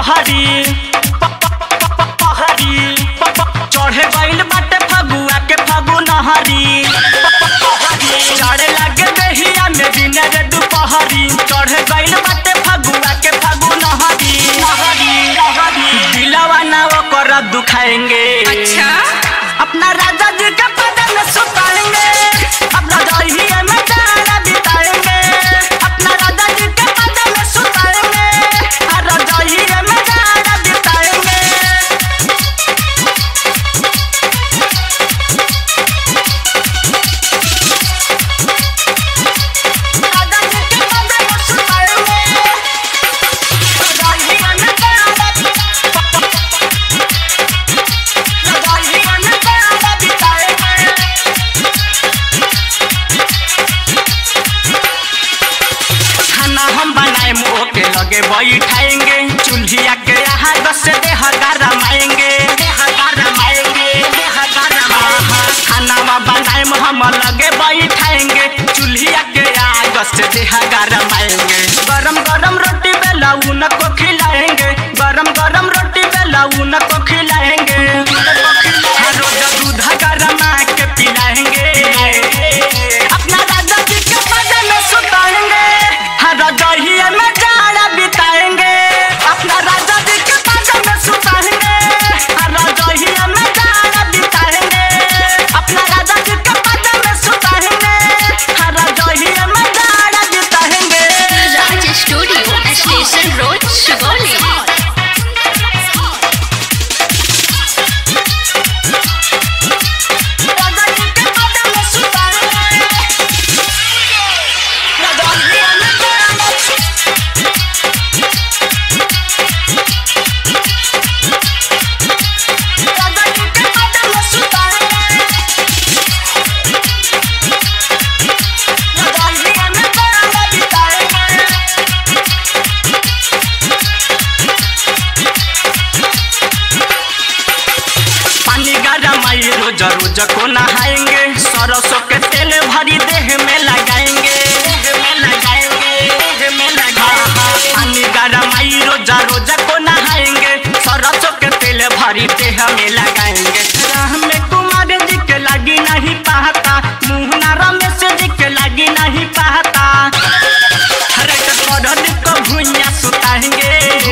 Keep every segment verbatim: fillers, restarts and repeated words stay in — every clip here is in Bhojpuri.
पहरी पहरी चढ़े गइल बाटे फगुआ के फगु नहरी चढ़े लगे देहिया में दिन रे दुपहरी चढ़े गइल बाटे फगुआ के फगु नहरी दिलवा ना ओकर दुखाएंगे। अच्छा अपना राजा जी के पद में सुताएंगे अपना दहिया में जाना बिताएंगे अपना राजा जी के पद में सुताएंगे हर दहिया में जाना बिताएंगे। राजा जी के पद में सुताएंगे दहिया में जाना के लगे बैठाएंगे चूल्हिया के यहाँ दस से देह गरमाएंगे खाना बनाए हम लगे बैठाएंगे चूल्हिया के यहाँ दस से देह गरमाएंगे गरम गरम रोटी बेला उन को खिलाएंगे गरम गरम रोटी बेला उन को खिलाएंगे रोज दूध गरमा के पिलाएंगे अपना राजा जी के पद में सुताएंगे हर दहिया में जाड़ा बिताएंगे अपना राजा जी के पद में सुताएंगे हर दहिया में जाड़ा बिताएंगे अपना राजा जी के पद में सुताएंगे हर दहिया में जाड़ा बिताएंगे। Raj studio station road Sugauli. रोज रोज को नहाएंगे सरसों के तेल भरी देह में लगाएंगे पानी गरमाई रोज रोज को नहाएंगे सरसों के तेल भरी देह में लगाएंगे राह में कुमार जी के लगी नहीं पाता मुहना रमेश जी के लगी नहीं पाता हरे को भुइया सुताएंगे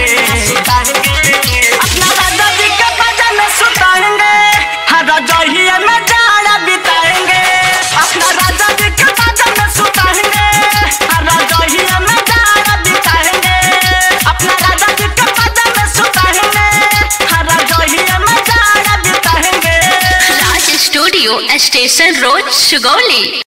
अपना राजा जी के पद में सुताएंगे हर दहिया में जाड़ा बिताएंगे अपना राजा जी के पद में सुताएंगे हर दहिया में जाड़ा बिताएंगे अपना राजा जी के पद में सुताएंगे हर दहिया में जाड़ा बिताएंगे। Raj studio station road Sugauli.